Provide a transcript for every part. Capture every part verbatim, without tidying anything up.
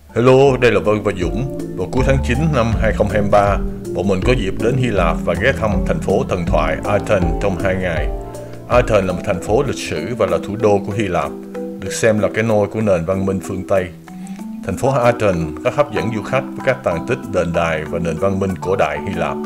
Hello, đây là Vân và Dũng. Vào cuối tháng chín năm hai không hai ba, bọn mình có dịp đến Hy Lạp và ghé thăm thành phố thần thoại Athens trong hai ngày. Athens là một thành phố lịch sử và là thủ đô của Hy Lạp, được xem là cái nôi của nền văn minh phương Tây. Thành phố Athens rất hấp dẫn du khách với các tàn tích đền đài và nền văn minh cổ đại Hy Lạp.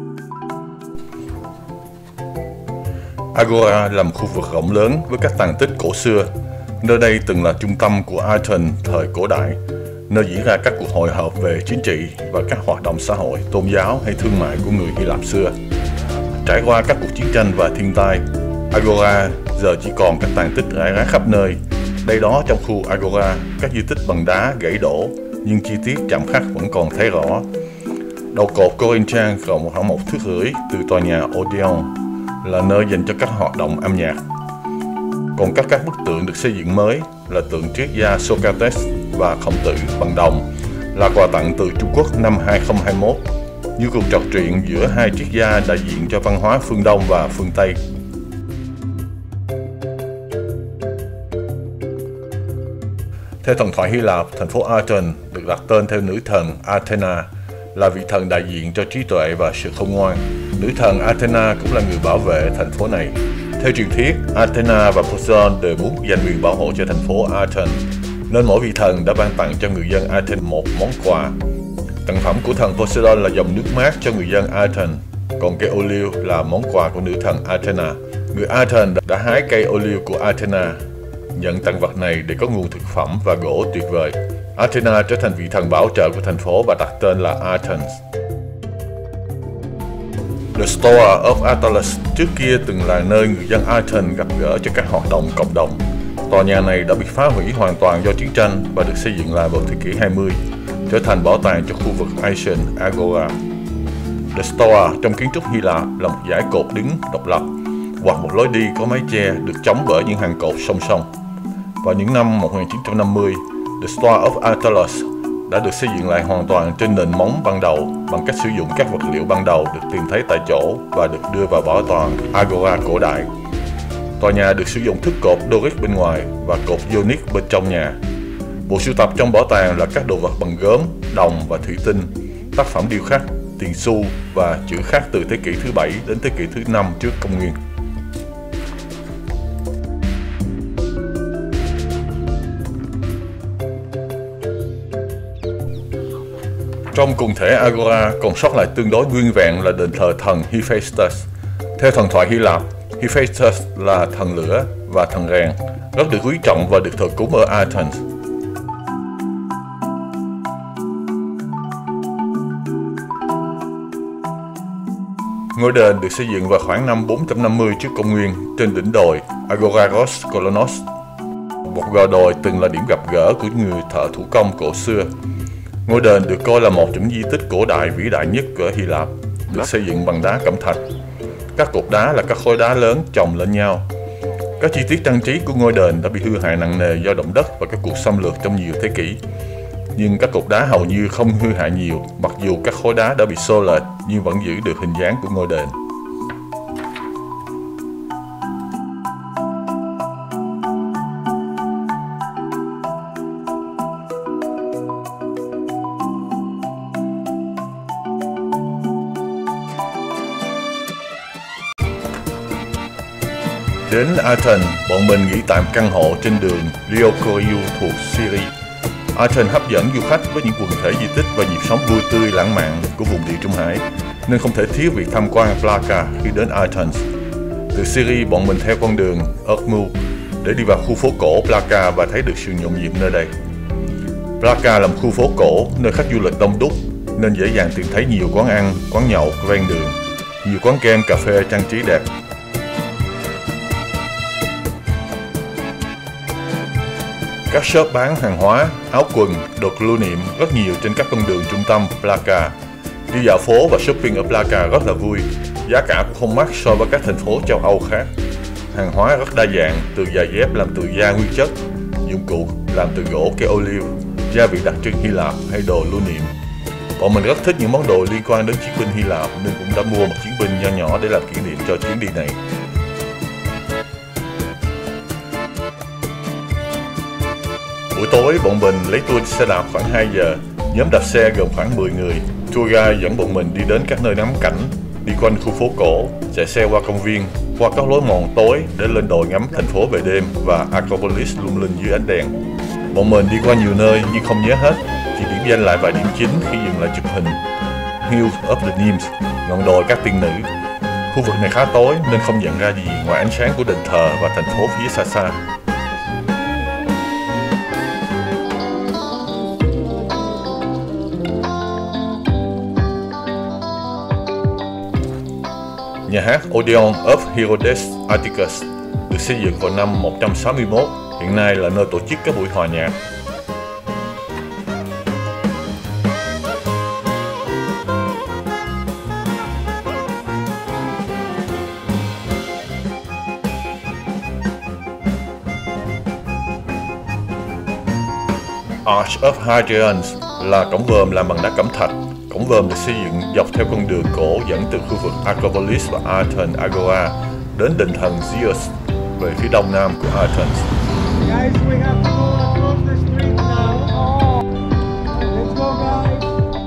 Agora là một khu vực rộng lớn với các tàn tích cổ xưa. Nơi đây từng là trung tâm của Athens thời cổ đại, nơi diễn ra các cuộc hội họp về chính trị và các hoạt động xã hội, tôn giáo hay thương mại của người Hy Lạp xưa. Trải qua các cuộc chiến tranh và thiên tai, Agora giờ chỉ còn các tàn tích rải rác khắp nơi. Đây đó, trong khu Agora, các di tích bằng đá gãy đổ nhưng chi tiết chạm khắc vẫn còn thấy rõ. Đầu cột Corinthian rộng khoảng một thước rưỡi từ tòa nhà Odeon là nơi dành cho các hoạt động âm nhạc. Còn các các bức tượng được xây dựng mới là tượng triết gia Socrates và Khổng Tử bằng đồng, là quà tặng từ Trung Quốc năm hai không hai mốt, như cuộc trò chuyện giữa hai triết gia đại diện cho văn hóa phương Đông và phương Tây. Theo thần thoại Hy Lạp, thành phố Athens được đặt tên theo nữ thần Athena, là vị thần đại diện cho trí tuệ và sự khôn ngoan. Nữ thần Athena cũng là người bảo vệ thành phố này. Theo truyền thuyết, Athena và Poseidon đều muốn giành quyền bảo hộ cho thành phố Athens, nên mỗi vị thần đã ban tặng cho người dân Athens một món quà. Tặng phẩm của thần Poseidon là dòng nước mát cho người dân Athens, còn cây ô liu là món quà của nữ thần Athena. Người Athens đã hái cây ô liu của Athena, nhận tặng vật này để có nguồn thực phẩm và gỗ tuyệt vời. Athena trở thành vị thần bảo trợ của thành phố và đặt tên là Athens. The Store of Attalus trước kia từng là nơi người dân Athens gặp gỡ cho các hoạt động cộng đồng. Tòa nhà này đã bị phá hủy hoàn toàn do chiến tranh và được xây dựng lại vào thế kỷ hai mươi, trở thành bảo tàng cho khu vực Ancient Agora. The Store trong kiến trúc Hy Lạp là một dải cột đứng độc lập hoặc một lối đi có mái che được chống bởi những hàng cột song song. Vào những năm một nghìn chín trăm năm mươi, The Store of Attalus đã được xây dựng lại hoàn toàn trên nền móng ban đầu bằng cách sử dụng các vật liệu ban đầu được tìm thấy tại chỗ và được đưa vào bảo tàng Agora cổ đại. Tòa nhà được sử dụng thức cột Doric bên ngoài và cột Ionic bên trong nhà. Bộ sưu tập trong bảo tàng là các đồ vật bằng gốm, đồng và thủy tinh, tác phẩm điêu khắc, tiền xu và chữ khắc từ thế kỷ thứ bảy đến thế kỷ thứ năm trước công nguyên. Trong quần thể Agora còn sót lại tương đối nguyên vẹn là đền thờ thần Hephaestus. Theo thần thoại Hy Lạp, Hephaestus là thần lửa và thần rèn, rất được quý trọng và được thờ cúng ở Athens. Ngôi đền được xây dựng vào khoảng năm bốn trăm năm mươi trước công nguyên trên đỉnh đồi Agoraros Kolonos, một gò đồi từng là điểm gặp gỡ của người thợ thủ công cổ xưa. Ngôi đền được coi là một trong những di tích cổ đại vĩ đại nhất của Hy Lạp, được xây dựng bằng đá cẩm thạch. Các cột đá là các khối đá lớn chồng lên nhau. Các chi tiết trang trí của ngôi đền đã bị hư hại nặng nề do động đất và các cuộc xâm lược trong nhiều thế kỷ. Nhưng các cột đá hầu như không hư hại nhiều, mặc dù các khối đá đã bị xô lệch nhưng vẫn giữ được hình dáng của ngôi đền. Đến Athens, bọn mình nghỉ tạm căn hộ trên đường Leokoiou thuộc Syria. Athens hấp dẫn du khách với những quần thể di tích và nhịp sống vui tươi lãng mạn của vùng Địa Trung Hải, nên không thể thiếu việc tham quan Plaka khi đến Athens. Từ Syria, bọn mình theo con đường Erkmu để đi vào khu phố cổ Plaka và thấy được sự nhộn nhịp nơi đây. Plaka là một khu phố cổ, nơi khách du lịch đông đúc, nên dễ dàng tìm thấy nhiều quán ăn, quán nhậu ven đường, nhiều quán kem, cà phê trang trí đẹp. Các shop bán hàng hóa, áo quần, đồ lưu niệm rất nhiều trên các con đường trung tâm Plaka. Đi dạo phố và shopping ở Plaka rất là vui, giá cả cũng không mắc so với các thành phố châu Âu khác. Hàng hóa rất đa dạng, từ giày dép làm từ da nguyên chất, dụng cụ làm từ gỗ cây ô liu, gia vị đặc trưng Hy Lạp hay đồ lưu niệm. Bọn mình rất thích những món đồ liên quan đến chiến binh Hy Lạp nên cũng đã mua một chiến binh nho nhỏ để làm kỷ niệm cho chuyến đi này. Buổi tối, bọn mình lấy tour xe đạp khoảng hai giờ. Nhóm đạp xe gồm khoảng mười người. Tour guide dẫn bọn mình đi đến các nơi ngắm cảnh, đi quanh khu phố cổ, chạy xe qua công viên, qua các lối mòn tối để lên đồi ngắm thành phố về đêm và Acropolis lung linh dưới ánh đèn. Bọn mình đi qua nhiều nơi nhưng không nhớ hết, chỉ điểm danh lại vài điểm chính khi dừng lại chụp hình. Hills of the Nymphs, ngọn đồi các tiên nữ. Khu vực này khá tối nên không nhận ra gì ngoài ánh sáng của đền thờ và thành phố phía xa xa. Nhà hát Odeon of Herodes Atticus được xây dựng vào năm một trăm sáu mươi mốt, hiện nay là nơi tổ chức các buổi hòa nhạc. Arch of Hadrian là cổng vòm làm bằng đá cẩm thạch. Cổng vòm được xây dựng dọc theo con đường cổ dẫn từ khu vực Acropolis và Athens Agora đến đền thần Zeus về phía đông nam của Athens. Guys, we have to go across the street now. Let's go, guys.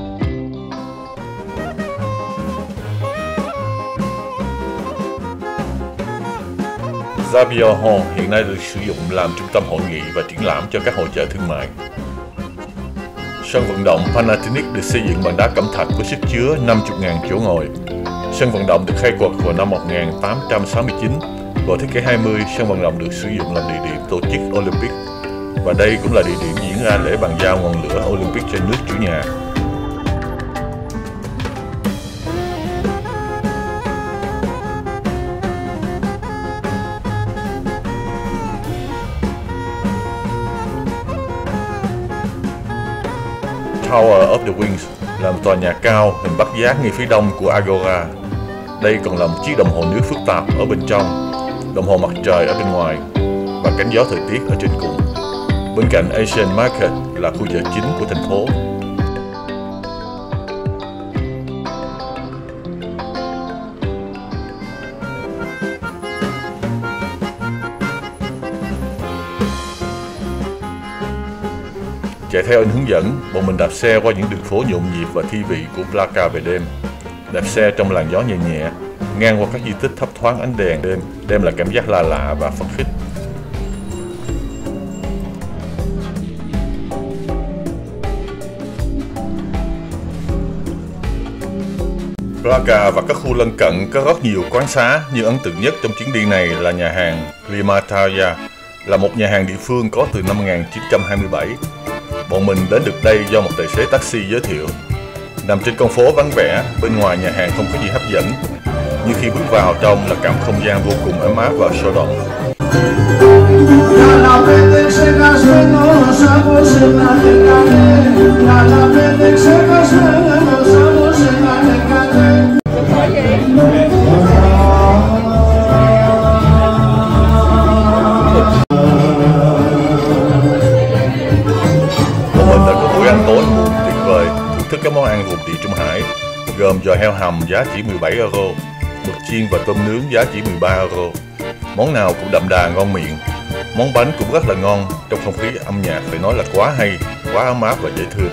Xavier Hall hiện nay được sử dụng làm trung tâm hội nghị và triển lãm cho các hội chợ thương mại. Sân vận động Panathinaikos được xây dựng bằng đá cẩm thạch với sức chứa năm mươi nghìn chỗ ngồi. Sân vận động được khai quật vào năm một nghìn tám trăm sáu mươi chín. Vào thế kỷ hai mươi, sân vận động được sử dụng làm địa điểm tổ chức Olympic. Và đây cũng là địa điểm diễn ra lễ bàn giao ngọn lửa Olympic cho nước chủ nhà. Tower of the Wings là một tòa nhà cao hình bát giác ngay phía đông của Agora. Đây còn là một chiếc đồng hồ nước phức tạp ở bên trong, đồng hồ mặt trời ở bên ngoài và cánh gió thời tiết ở trên cùng. Bên cạnh Asian Market là khu chợ chính của thành phố. Chạy theo anh hướng dẫn, bọn mình đạp xe qua những đường phố nhộn nhịp và thi vị của Plaka về đêm. Đạp xe trong làn gió nhẹ nhẹ, ngang qua các di tích thấp thoáng ánh đèn đêm, đem lại cảm giác lạ lạ và phấn khích. Plaka và các khu lân cận có rất nhiều quán xá, nhưng ấn tượng nhất trong chuyến đi này là nhà hàng Klimataya, là một nhà hàng địa phương có từ năm một nghìn chín trăm hai mươi bảy. Bọn mình đến được đây do một tài xế taxi giới thiệu. Nằm trên con phố vắng vẻ, bên ngoài nhà hàng không có gì hấp dẫn, nhưng khi bước vào trong là cảm không gian vô cùng ấm áp và sôi động. Các món ăn vùng địa Trung Hải gồm giò heo hầm giá chỉ mười bảy euro, mực chiên và tôm nướng giá chỉ mười ba euro. Món nào cũng đậm đà ngon miệng. Món bánh cũng rất là ngon, trong không khí âm nhạc phải nói là quá hay, quá ấm áp và dễ thương.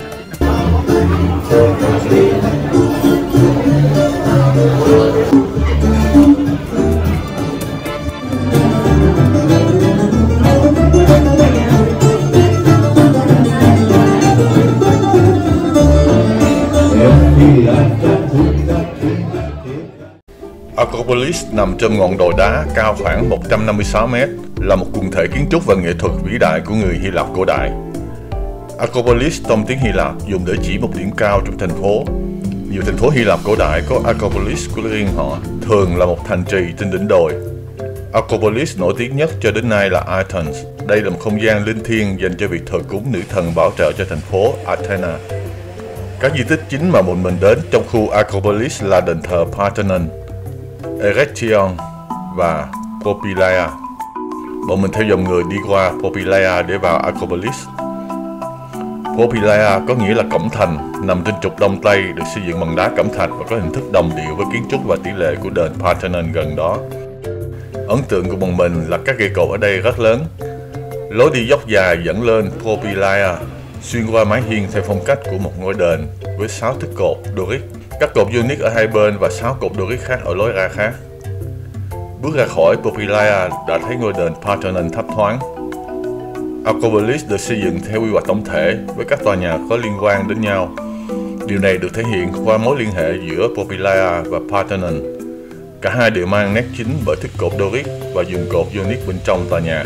Acropolis nằm trên ngọn đồi đá cao khoảng một trăm năm mươi sáu mét, là một quần thể kiến trúc và nghệ thuật vĩ đại của người Hy Lạp cổ đại. Acropolis trong tiếng Hy Lạp dùng để chỉ một điểm cao trong thành phố. Nhiều thành phố Hy Lạp cổ đại có Acropolis của riêng họ, thường là một thành trì trên đỉnh đồi. Acropolis nổi tiếng nhất cho đến nay là Athens. Đây là một không gian linh thiêng dành cho việc thờ cúng nữ thần bảo trợ cho thành phố Athena. Các di tích chính mà bọn mình đến trong khu Acropolis là đền thờ Parthenon, Erechtheion và Popylaia. Bọn mình theo dòng người đi qua Popylaia để vào Acropolis. Popylaia có nghĩa là cổng thành, nằm trên trục đông tây, được xây dựng bằng đá cẩm thạch và có hình thức đồng điệu với kiến trúc và tỷ lệ của đền Parthenon gần đó. Ấn tượng của bọn mình là các cây cột ở đây rất lớn, Lối đi dốc dài dẫn lên Propylaea, xuyên qua mái hiên theo phong cách của một ngôi đền với sáu thức cột Doric, các cột Ionic ở hai bên và sáu cột Doric khác ở lối ra khác. Bước ra khỏi Propylaea đã thấy ngôi đền Parthenon thấp thoáng. Acropolis được xây dựng theo quy hoạch tổng thể với các tòa nhà có liên quan đến nhau. Điều này được thể hiện qua mối liên hệ giữa Propylaea và Parthenon. Cả hai đều mang nét chính bởi thức cột Doric và dùng cột Ionic bên trong tòa nhà.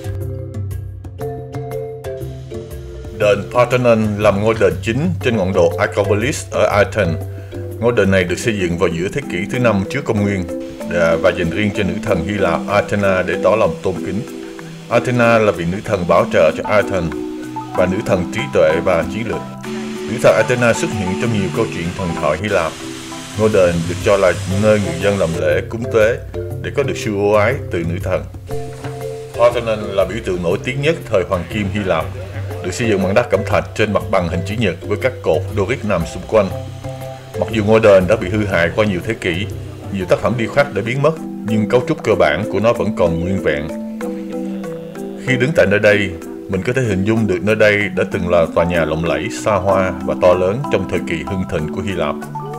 Đền Parthenon làm ngôi đền chính trên ngọn đồi Acropolis ở Athens. Ngôi đền này được xây dựng vào giữa thế kỷ thứ năm trước công nguyên và dành riêng cho nữ thần Hy Lạp Athena để tỏ lòng tôn kính. Athena là vị nữ thần bảo trợ cho Athens và nữ thần trí tuệ và chiến lược. Nữ thần Athena xuất hiện trong nhiều câu chuyện thần thoại Hy Lạp. Ngôi đền được cho là nơi người dân làm lễ cúng tế để có được sự ưu ái từ nữ thần. Parthenon là biểu tượng nổi tiếng nhất thời Hoàng Kim Hy Lạp, được xây dựng bằng đá cẩm thạch trên mặt bằng hình chữ nhật với các cột Doric nằm xung quanh. Mặc dù ngôi đền đã bị hư hại qua nhiều thế kỷ, nhiều tác phẩm điêu khắc đã biến mất, nhưng cấu trúc cơ bản của nó vẫn còn nguyên vẹn. Khi đứng tại nơi đây, mình có thể hình dung được nơi đây đã từng là tòa nhà lộng lẫy, xa hoa và to lớn trong thời kỳ hưng thịnh của Hy Lạp.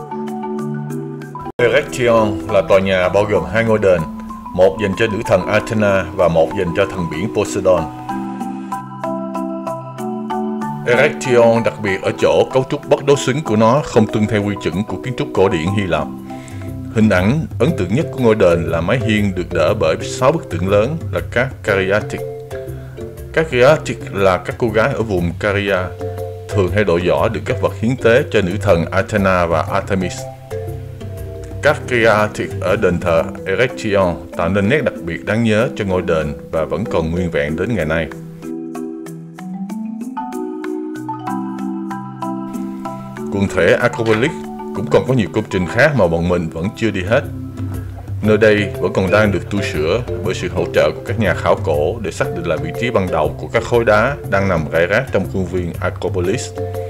Erechtheion là tòa nhà bao gồm hai ngôi đền, một dành cho nữ thần Athena và một dành cho thần biển Poseidon. Erechtheion đặc biệt ở chỗ cấu trúc bất đối xứng của nó không tuân theo quy chuẩn của kiến trúc cổ điển Hy Lạp. Hình ảnh ấn tượng nhất của ngôi đền là mái hiên được đỡ bởi sáu bức tượng lớn là các Caryatids. Các Caryatids là các cô gái ở vùng Caria, thường hay đội võ được các vật hiến tế cho nữ thần Athena và Artemis. Các Caryatids ở đền thờ Erechtheion tạo nên nét đặc biệt đáng nhớ cho ngôi đền và vẫn còn nguyên vẹn đến ngày nay. Quần thể Acropolis cũng còn có nhiều công trình khác mà bọn mình vẫn chưa đi hết. Nơi đây vẫn còn đang được tu sửa bởi sự hỗ trợ của các nhà khảo cổ để xác định lại vị trí ban đầu của các khối đá đang nằm rải rác trong khuôn viên Acropolis.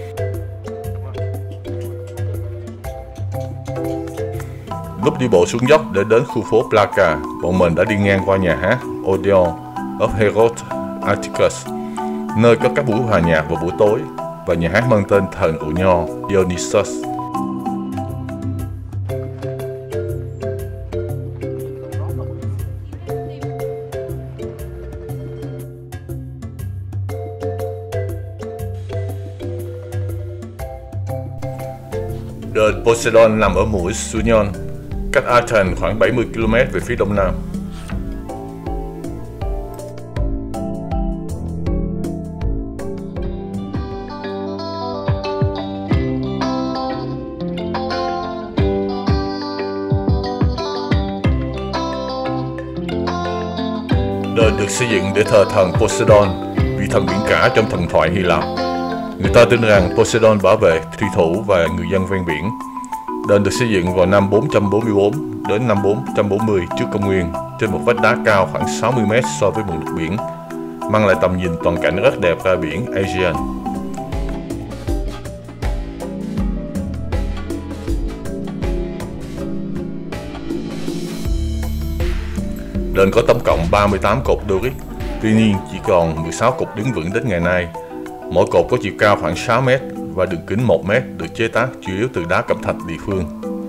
Lúc đi bộ xuống dốc để đến khu phố Plaka, bọn mình đã đi ngang qua nhà hát Odeon of Herodes Atticus, nơi có các buổi hòa nhạc vào buổi tối, và nhà hát mang tên thần ụ nho Dionysus. Đền Poseidon nằm ở mũi Sunion, cách Athens khoảng bảy mươi ki lô mét về phía đông nam. Đền được xây dựng để thờ thần Poseidon, vị thần biển cả trong thần thoại Hy Lạp. Người ta tin rằng Poseidon bảo vệ thủy thủ và người dân ven biển. Đền được xây dựng vào năm bốn trăm bốn mươi tư đến năm bốn trăm bốn mươi trước công nguyên trên một vách đá cao khoảng sáu mươi mét so với mực nước biển, mang lại tầm nhìn toàn cảnh rất đẹp ra biển Aegean. Đền có tổng cộng ba mươi tám cột Doric, tuy nhiên chỉ còn mười sáu cột đứng vững đến ngày nay. Mỗi cột có chiều cao khoảng sáu mét và đường kính một mét, được chế tác chủ yếu từ đá cẩm thạch địa phương.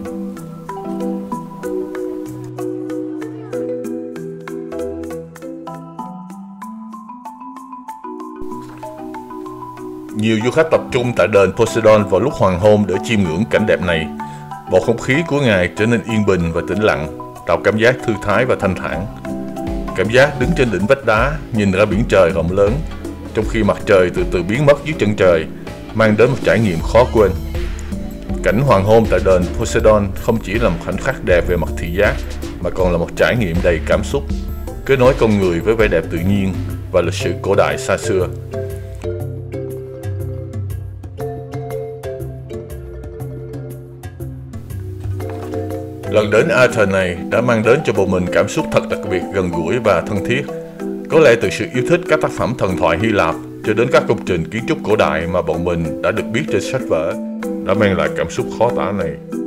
Nhiều du khách tập trung tại đền Poseidon vào lúc hoàng hôn để chiêm ngưỡng cảnh đẹp này. Bầu không khí của ngày trở nên yên bình và tĩnh lặng, tạo cảm giác thư thái và thanh thản. Cảm giác đứng trên đỉnh vách đá, nhìn ra biển trời rộng lớn, trong khi mặt trời từ từ biến mất dưới chân trời, mang đến một trải nghiệm khó quên. Cảnh hoàng hôn tại đền Poseidon không chỉ là một khoảnh khắc đẹp về mặt thị giác, mà còn là một trải nghiệm đầy cảm xúc, kết nối con người với vẻ đẹp tự nhiên và lịch sử cổ đại xa xưa. Lần đến Athens này đã mang đến cho bọn mình cảm xúc thật đặc biệt, gần gũi và thân thiết. Có lẽ từ sự yêu thích các tác phẩm thần thoại Hy Lạp cho đến các công trình kiến trúc cổ đại mà bọn mình đã được biết trên sách vở đã mang lại cảm xúc khó tả này.